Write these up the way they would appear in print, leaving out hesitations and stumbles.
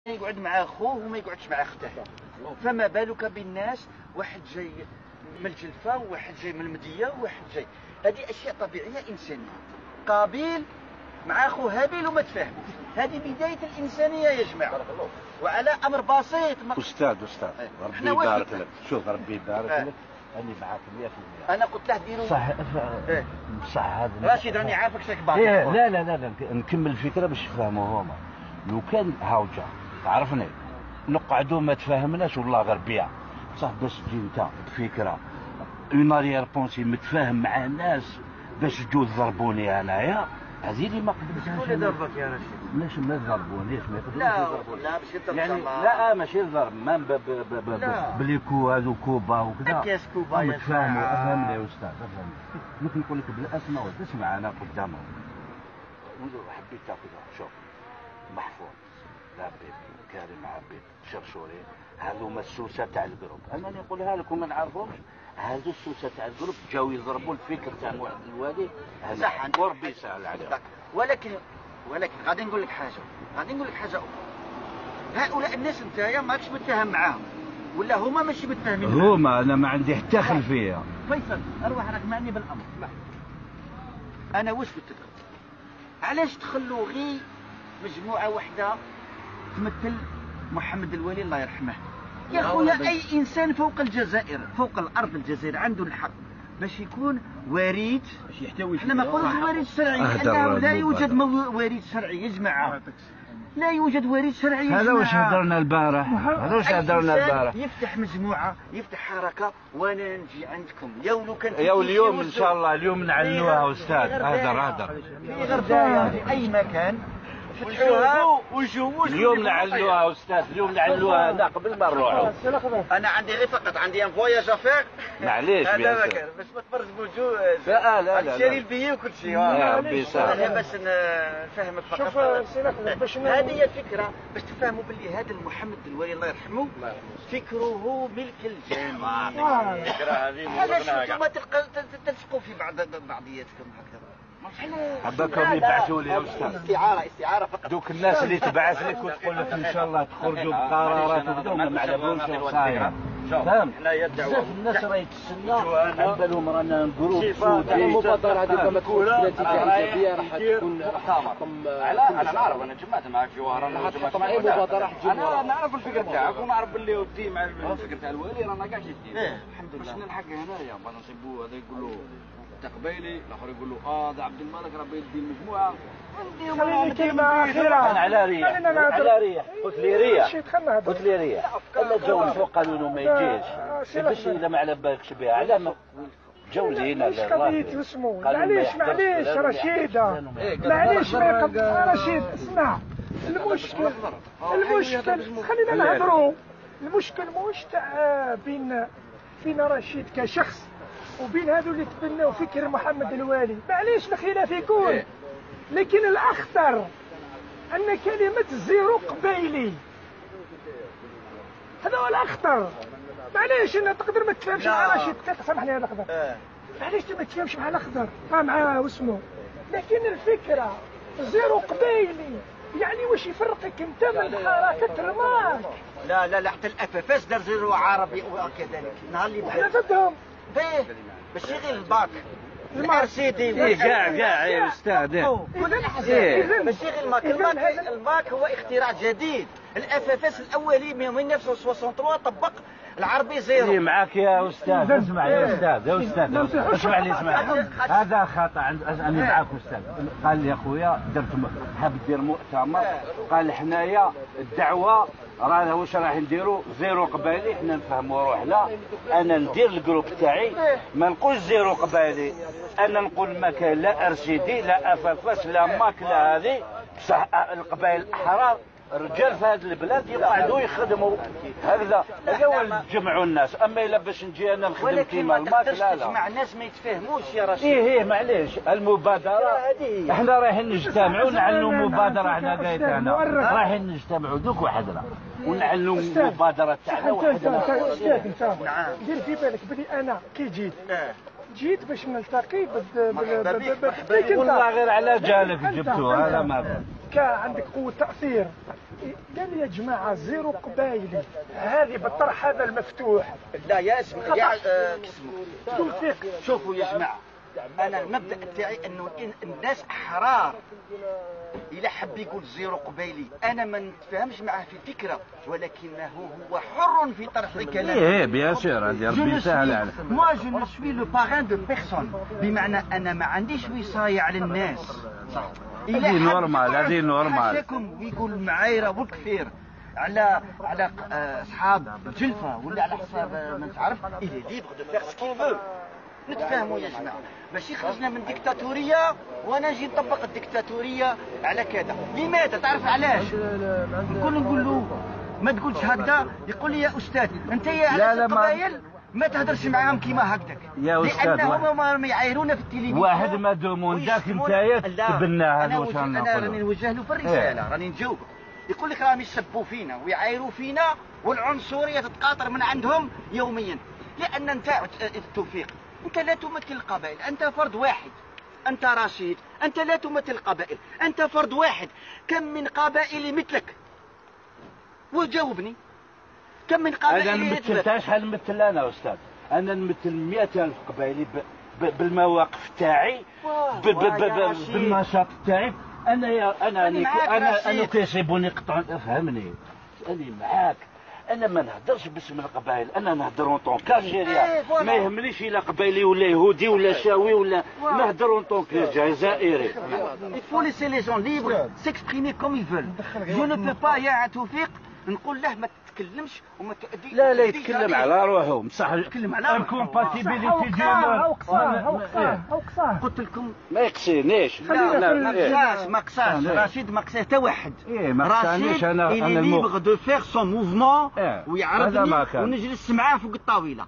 يقعد مع اخوه وما يقعدش مع اخته، فما بالك بالناس؟ واحد جاي من الجلفه وواحد جاي من المديه وواحد جاي، هذه اشياء طبيعيه انسانيه. قابيل مع اخوه هابيل وما تفاهموش، هذه بدايه الانسانيه يا جماعه، وعلى امر بسيط. استاذ ربي يبارك لك، شوف ربي يبارك لك، أنا معاك 100%. أنا قلت له ديروا صح هذا راشد، راني عارفك شاك باغي. لا نكمل الفكرة باش يفهموا هما. لو كان هاوجا عرفني نقعدوا ما تفاهمناش والله غير بيع صح، باش تجي انت بفكرة اون اريير بونسي متفاهم مع الناس باش تجوا تضربوني انايا، هذه اللي ما قبلتهاش. شكون اللي ضربك يا رشيد؟ ليش ما تضربونيش؟ ما يقدروش يضربوني. لا ماشي الضرب يعني لا ماشي الضرب، ما بليكو هذو كوبا وكذا. كاس كوبا يا تفهموا. افهمني يا استاذ، افهمني. ممكن نقول لك بالاسماء وتسمع انا قدامهم. حبيت تاخذ شوف محفوظ لعبيد كريم عبيد شرشوري، هذو السوسه تاع الجروب. انا نقولها لكم ما نعرفهمش، هذو السوسه تاع الجروب جاو يضربوا الفكر تاع واحد الوالي. صح وربي يسهل عليهم. ولكن غادي نقول لك حاجه، اخرى. هؤلاء الناس نتايا ماكش متفاهم معاهم، ولا هما ماشي متفاهمين؟ هما انا ما عندي حتى خلفيه. فيصل اروح راك معني بالامر. انا واش قلت لكم؟ علاش تخلوا غير مجموعه واحده تمثل محمد الولي الله يرحمه؟ يا خويا اي انسان فوق الجزائر، فوق الارض الجزائر عنده الحق باش يكون وريث، باش يحتوي. احنا ما نقولوش وريث شرعي، لانه لا يوجد وريث شرعي يا جماعه، لا يوجد وريث شرعي. هذا واش هضرنا البارح، يفتح مجموعه، يفتح حركه، وانا نجي عندكم لو كان اليوم ان شاء الله، اليوم نعلنوها استاذ. هذا في غردايه في اي مكان فتحوها وشوفوا اليوم نعلوها استاذ، اليوم نعلوها هنا قبل ما نروحوا. انا عندي غير فقط عندي ان فواياج افير. معليش هذا مكان باش ما تفرج بوجوه. لا شاري البيي وكل شيء. يا ربي يسهل. انا باش نفهمك فقط. شوف باش هذه هي الفكره، باش تفهموا باللي هذا محمد الولي الله يرحمه فكره ملك الجميع. علاش انتم تلصقوا في بعضياتكم هكذا؟ حباكم يبعثوا لي يا استاذ استعاره فقط. دوك الناس اللي تبعث لك وتقول لك ان شاء الله تخرجوا بقرارات وكذا ما على بالهمش صايره. فهم؟ بزاف الناس راهي تستنى على بالهم رانا جروب سودي. المبادره هذه ما تكونش نتيجه ايجابيه، راح تكون انا نعرف، انا جمعت معك جوهر، انا تحطم اي مبادره. انا نعرف الفكره تاعك ونعرف باللي ودي مع الفكره تاع الوالي رانا كاع جديد. الحمد لله. باش نلحق هنايا ما نصيبوا هذا يقول له تقبيلي، الاخر يقول له هذا عبد الملك راه بيدي المجموعه. خليني كلمه اخيره. انا على ريح قلت لي ريح الا جاو الفوق قالوا له ما يجيش باش اذا ما على بالكش بها على ما جاو لينا. مش قضيه اسمه. معليش رشيده، معليش ما يقدر. رشيد اسمع، المشكل خلينا نهضروا. المشكل مش تاع بين رشيد كشخص وبين هذو اللي تبنوا فكر محمد الوالي. معليش الخلاف يكون، لكن الاخطر ان كلمه زيرو قبيلي، هذا هو الاخطر. معليش انا تقدر ما تفهمش مع رشيد، سامحني يا الاخضر، معليش ما تفهمش مع الاخضر مع واسمه، لكن الفكره زيرو قبيلي يعني واش يفرقك انت من حركه رماك؟ لا حتى الافافاس دار زيرو عربي وكذلك. نهار اللي احنا ضدهم. باهي ماشي غير الباك الار سي دي كاع يا استاذ. ماشي غير الباك هو اختراع جديد. الافافاس الاولي من 1963 طبق العربي زيرو. معاك يا استاذ. اسمع يا استاذ اسمع لي هذا خطا انا معاك استاذ. قال لي اخويا حاب دير مؤتمر، قال حنايا الدعوه رانا واش راح نديروا زيرو قبالي، حنا نفهموا روحنا. انا ندير الجروب تاعي ما نقولش زيرو قبالي، انا نقول ما كاين لا ارشيدي لا افافاس لا ماك لا هذه، بصح القبائل الاحرار رجال في هذه البلاد يقعدوا يخدموا هكذا هو نجمعوا الناس. اما الا باش نجي انا نخدم كيما الماك لا تجمع الناس ما يتفاهموش يا رشيد. ايه معليش المبادره احنا رايحين نجتمعوا ونعلنوا مبادره. احنا قايتنا رايحين نجتمعوا دوك وحدنا ونعلنوا المبادره تاعنا وحدنا. استاذ دير في بالك بلي انا كي جيت باش نلتقي والله غير على جالك جبتوه. هذا ما كان عندك قوه تاثير قال يا جماعه زيرو قبايلي هذه بالطرح هذا المفتوح. لا يا اسمع يا توفيق. شوفوا يا جماعه، انا المبدا تاعي انه الناس احرار. الى حب يقول زيرو قبيلي انا ما نتفاهمش معه في فكره، ولكنه هو حر في طرح كلامه. ايه بيان سور، هذه ربي يسهل عليه. موا جو نو سوي لو باران دو بيرسون، بمعنى انا ما عنديش وصايه على الناس. هذه نورمال، هذه نورمال. حاشاكم ويقول معايره والكثير على اصحاب الجلفه ولا على حساب ما تعرف، الي ليبر دو فير سكيل فو. نتفاهموا يا جماعه، ماشي خرجنا من ديكتاتوريه وانا نجي نطبق الديكتاتوريه على كذا. لماذا؟ تعرف علاش؟ نقول له ما تقولش هكذا، يقول لي يا استاذ انت يا على القبائل ما تهدرش معاهم كيما هكذاك، يا استاذ لانهم ما يعايرونا في التلفزيون. واحد ما دومون داك نتايا تبناها. انا راني نوجه له في الرساله، راني نجاوبك. يقول لك راهم يسبوا فينا ويعايروا فينا والعنصريه تتقاطر من عندهم يوميا. لان انت التوفيق، انت لا تمثل القبائل، انت فرد واحد. انت رشيد، انت لا تمثل القبائل، انت فرد واحد. كم من قبائل مثلك؟ وجاوبني، كم من قبائل؟ انا نمثل شحال نمثل انا استاذ؟ انا نمثل 100,000 قبائلي بالمواقف تاعي، بالنشاط تاعي. انا كيصيبوني قطع. فهمني، انا معاك. انا ما نهدرش باسم القبائل، انا نهدر اون طون كالجيريا. ما يهمنيش الا قبائلي ولا يهودي ولا شاوي ولا، نهدر اون طون جزائري. Il faut laisser les gens libres s'exprimer comme ils veulent. Je ne peux pas يا توفيق نقول له ما تتكلمش وما تأدي. لا يتكلم على روحه، بصح يتكلم على الكومباتيبيليتي ديالو قلت لكم ما يقصينيش. ما قصاش رشيد، ما قصاه حتى واحد. ما قصانيش انا ليبر دو فير سون موفمون ويعرضني ونجلس معاه فوق الطاوله.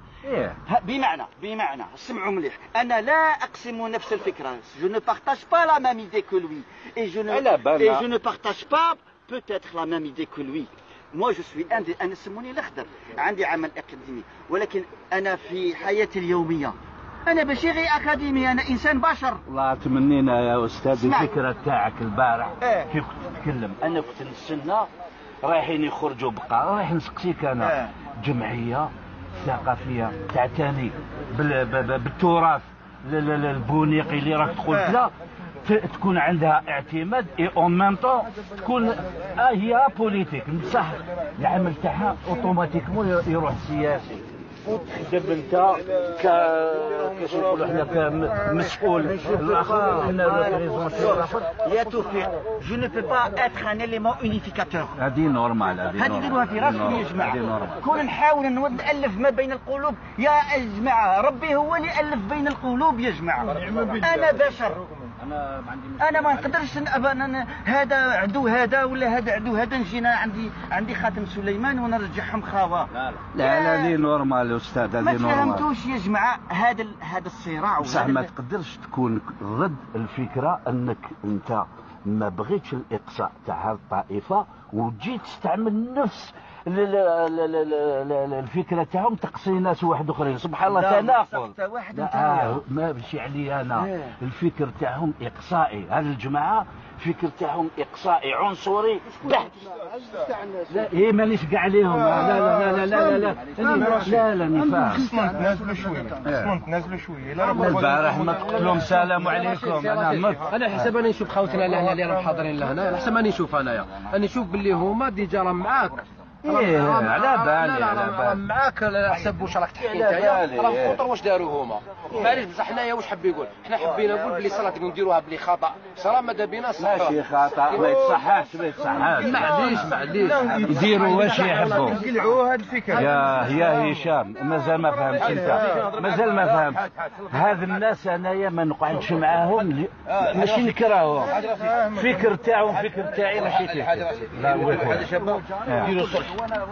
بمعنى اسمعوا مليح، انا لا اقسم نفس الفكره. جو ne partage pas la même idée que lui et je ne partage pas peut-être la même idée que lui. moi je suis انا سموني الاخضر، عندي عمل اكاديمي، ولكن انا في حياتي اليوميه انا ماشي غير اكاديمي، انا انسان بشر. والله تمنينا يا استاذ الفكره تاعك البارح كيف كنت تتكلم. انا كنت نستنى رايحين يخرجوا بقى، رايح نسقسيك انا جمعيه ثقافيه تعتني بالتراث البونيقي اللي راك تقول لا تكون عندها اعتماد اي اون ميم طون تكون هي بوليتيك، بصح العمل تاعها اوتوماتيكمون يروح سياسي. وتخدم انت كيش نقولوا احنا كمسؤول الاخر يا توفيق. جو نو بو با اتر ان اليمون اونيفيكاتور. هذه نورمال، هذه ديروها في راسكم يا جماعه. كون نحاول نالف ما بين القلوب يا جماعه، ربي هو اللي الف بين القلوب يا جماعه. انا بشر، انا ما نقدرش هذا عدو هذا ولا هذا عدو هذا نجينا عندي خاتم سليمان ونرجعهم خاوه. لا هذه نورمال يا استاذ، هذه نورمال. ما فهمتوش يا جماعه هذا الصراع. بصح ما تقدرش تكون ضد الفكره انك انت ما بغيتش الاقصاء تاع الطائفه وتجي تستعمل نفس الفكره تاعهم تقصي ناس واحد اخرين. سبحان الله تناقض. ما ماشي علي انا. الفكر تاعهم اقصائي، هاد الجماعه الفكر تاعهم اقصائي عنصري بحت. لا هي مانيش كاع عليهم. لا لا لا لا لا لا لا نفاهم. نازلوا شويه البارح ما تقولهم السلام عليكم. انا حسب اني نشوف خوتنا لهنا اللي راهم حاضرين لهنا، حسب اني نشوف انايا نشوف باللي هما ديجا راهم معاك. على بالي راهم معاك على حسب واش راك تحكي نتايا، راهم خطر واش داروا هما. معليش بصح حنايا واش حب يقول، حنا حبينا نقول بلي صلاه نديروها بلي خطا، صرا ماذا بينا صح ماشي خطا، ما يتصحاش معليش يديروا واش يحبوا. نقلعوا هاد الفكره يا هشام مازال ما فهمتش انت، مازال ما فهمت. هاد الناس انايا ما نقعدش معاهم، ماشي نكرههم، فكر تاعهم فكر تاعي ماشي كيف. لا هذا شباب ديروا صلح.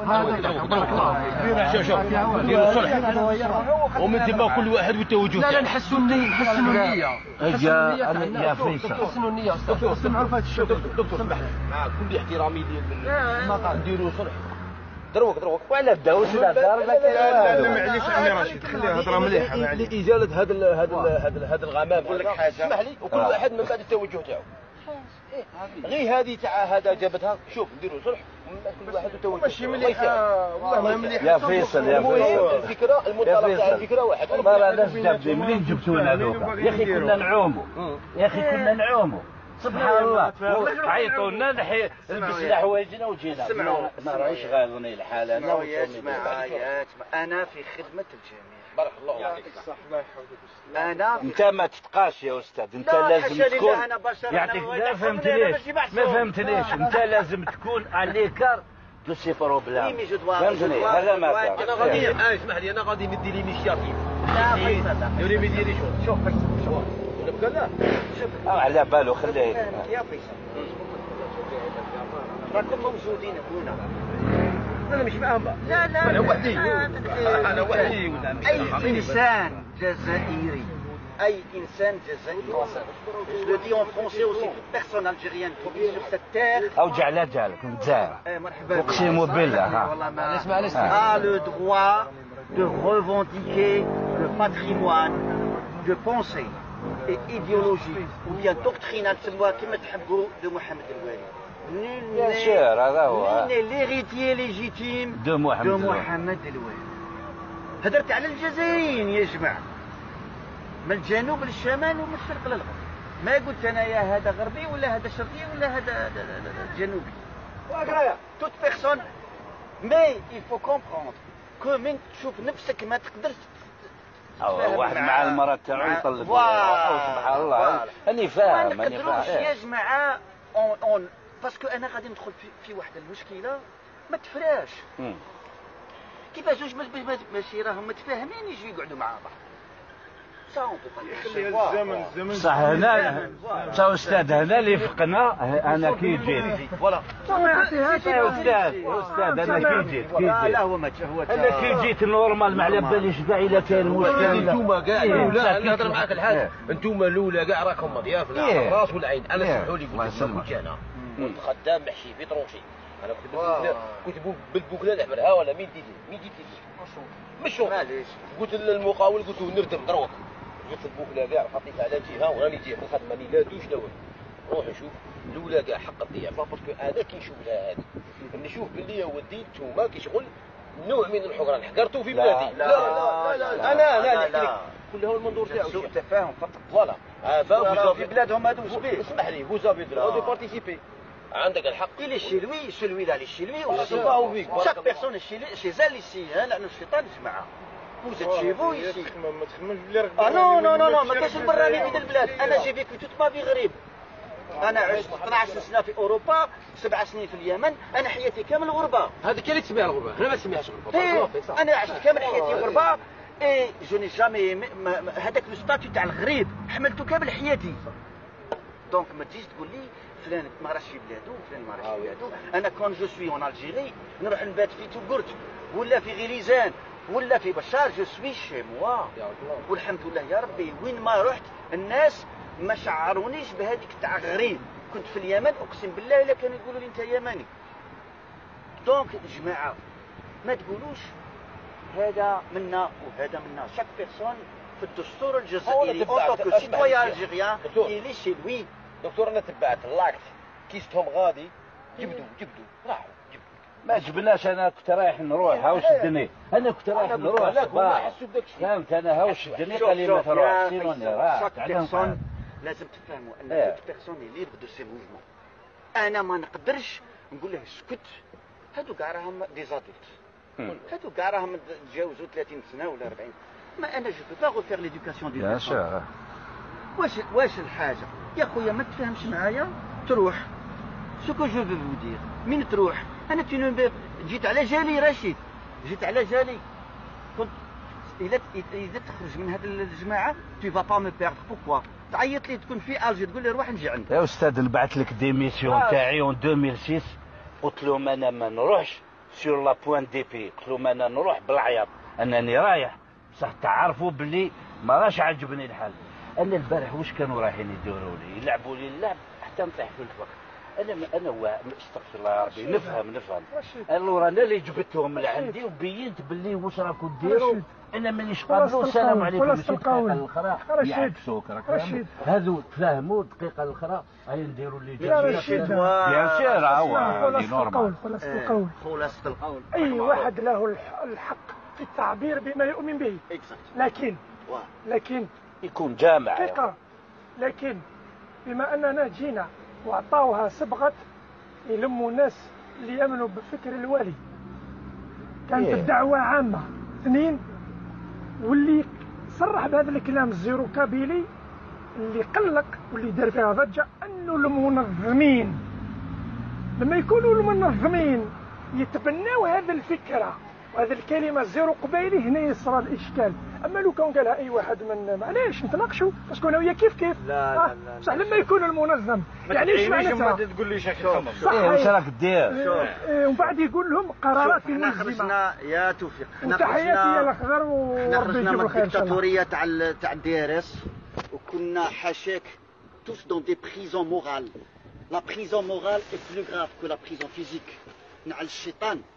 شوف ديروا صلح ومن ثم كل واحد والتوجه. لا نحسوا النية، نحسنوا النية يا فيصل نحسنوا النية. اسمعوا في هذا الشغل. دكتور مع كل احترامي للمقام ديروا صلح. دروك ولا بداوش لا معليش عمي رشيد، خليها هضره مليحه لازاله هذا الغمام. نقول لك حاجه اسمح لي، وكل واحد من بعد التوجه تاعو. غير هذه تاع هذا جابتها. شوف نديروا صلح كل واحد وتوجه ماشي مليحه والله مليحه. يا فيصل يا فيصل الفكره المنطلق تاع الفكره واحد. ما راه جابني منين جبتونا هذوك؟ يا اخي كنا نعوموا، يا اخي كنا نعوموا سبحان الله. عيطوا لنا لبسنا حوايجنا وجينا. ما راهيش غالوني الحال انا يا جماعه انا في خدمه الجميع. بارك الله يعطيك الصحه. انا انت ما تتقاش يا استاذ، انت لازم تكون يعطيك. ما فهمتنيش انت لازم تكون عليكار دو سي بروبلام. فهمتني هذا ما كان. انا غادي اسمح لي انا غادي ندي لينيشياتيف. لا فيصل يوري ما يديريش. شوف فيصل شوف ولا بقى لا على باله خليه. يا فيصل راكم موجودين هنا. انا مش معاهم. لا انا وحدي. انا وحدي. اي انسان جزائري je le dis en français aussi, toute personne algérienne qui vit sur cette terre اوجع لا جالك متزاير اقسم بالله a le droit de revendiquer le patrimoine de pensée et idéologie ou bien doctrinale كما تحبوا de محمد الوالي. Bien sûr, هذا هو. Nul n'est l'héritier légitime de محمد الوالي. هدرت على الجزائريين يا جماعه، من الجنوب للشمال ومن الشرق للغرب. ما قلت انا يا هذا غربي ولا هذا شرقي ولا هذا جنوبي. toute personne mais il faut comprendre que من تشوف نفسك ما تقدرش واحد مع المرأة تاعو يطلق. سبحان الله. اني فاهم ما نقدروش يا جماعه باسكو انا غادي ندخل في واحد المشكله ما تفراش. كيفاش زوج ماشي راهم متفاهمين يجوا يقعدوا مع بعض. صح هنا صح استاذ هنا اللي فقنا. انا كي جيت فوالا يا استاذ انا كي جيت لا هو انا كي جيت نورمال ما على باليش كاع الا كاين مشكل. انتوما كاع لا نهضر معاك الحاج. انتوما الاولى كاع راكم مضياف على الراس والعين. انا سمحوا لي قلت لكم كنت انا كنت خدام محشي في طرونشي. انا كنت بالبوكله الاحمر ها ولا مين تيجي مشو معليش. قلت للمقاول قلت له نردم دروك. جبت البوكله كاع حطيت على جهه وراني جاي من الخدمه لا دوش لا والو. روح نشوف الاولى كاع حق الضيافه باسكو انا كي نشوف لها هذه نشوف باللي يا ودي نتوما كي شغل نوع من الحقران حقرتو في بلادي. لا لا لا انا نحكي لك كل هو المنظور تاعو سوء تفاهم فقط. فوالا في بلادهم هذو به. اسمح لي vous avez droit de participer. عندك الحق. Il est chez lui, celui-là il est chez lui aussi. Chaque personne est chez elle ici. لأنه الشيطان جماعة. Vous êtes chez vous ici. Ah non non non non ما كاينش البراني في البلاد. أنا جي فيكو توت ما في غريب. أنا عشت 12 سنة في أوروبا، 7 سنين في اليمن، أنا حياتي كامل غربة. هذه كي اللي تسميها الغربة، احنا ما نسميهاش غربة. أنا عشت كامل حياتي غربة. إي جو ني جامي هذاك لو ستاتيو تاع الغريب حملته كامل حياتي. دونك ما تجيش تقول لي فلان ما راهش في بلادو فلان ما راهش في بلادو. انا كون جو سوي اون الجيري نروح نبات في توغورت ولا في غليزان ولا في بشار جو سوي شي موا. والحمد لله يا ربي وين ما رحت الناس ما شعرونيش بهذيك تاع غريب. كنت في اليمن اقسم بالله الا كانوا يقولوا لي انت يمني. دونك جماعه ما تقولوش هذا منا وهذا منا. شاك بيرسون في الدستور الجزائري اوتو سيتويان الجيريان اللي شي لوي. دكتور انا تبعت اللاكت كيستهم غادي جبدوا راحوا ما جبناش. انا كنت رايح نروح هاو شدني. انا كنت رايح نروح فهمت. انا هاو شدني قال لي ما تروحش سيروني راه. شاك بيرسون لازم تفهموا ان كل بيرسون اللي ليبر دو سي موفمون. انا ما نقدرش نقول له اسكت. هادو كاع راهم دي زادولت. هادو كاع راهم تجاوزوا 30 سنه ولا 40. ما انا جو بو با غوفير ليدوكاسيون دي بيان. واش الحاجه يا خويا ما تفهمش معايا تروح. سوكو جو فو دير مين تروح. انا جيت على جالي رشيد جيت على جالي كنت اذا تخرج من هذه الجماعه tu vas pas me perdre. pourquoi تعيط لي تكون في الجي تقول لي روح نجي عندك. يا استاذ نبعث لك ديميسيون تاعي اون 2006 قلت لهم انا ما نروحش سور لا بوان دي بي. قلت لهم انا نروح بالعياط انني رايح بصح تعرفوا بلي ما راش عجبني الحال. انا البارح واش كانوا رايحين يديروا لي يلعبوا لي اللعب حتى نطيح في الفخ. انا استغفر الله يا ربي نفهم الور انا اللي جبتهم لعندي وبينت باللي واش راكم ديروا انا مانيش قابلوا السلام عليكم ماشي الدقيقه الاخرى يعكسوك راك هذو تفاهموا الدقيقه الاخرى هاي نديروا اللي جاي بيان سير هو نورمال. خلاصة القول اي واحد له الحق في التعبير بما يؤمن به، لكن يكون جامع دقيقة. لكن بما اننا جينا وعطاوها صبغة يلموا الناس اللي يامنوا بفكر الوالي، كانت الدعوة عامة. اثنين، واللي صرح بهذا الكلام الزيرو كابيلي اللي قلق واللي دار فيها ضجة انه المنظمين لما يكونوا المنظمين يتبناو هذه الفكرة وهذه الكلمة زيرو قبيلي، هنا يصرى الاشكال. اما لو كان قالها اي واحد من معليش نتناقشوا باش كنا ويا كيف لا صح لما يكون المنظم يعني ايش معناتها تقول لي شكل واش راك دير ومن بعد يقول لهم قرارات احنا خرجنا يا توفيق، تحياتي يا الاخضر وربي يجيب الخير. الديكتاتورية تاع الدي ار اس وكنا حاشاك tous dans des prisons morales. La prison morale est plus grave que la prison physique. نعل الشيطان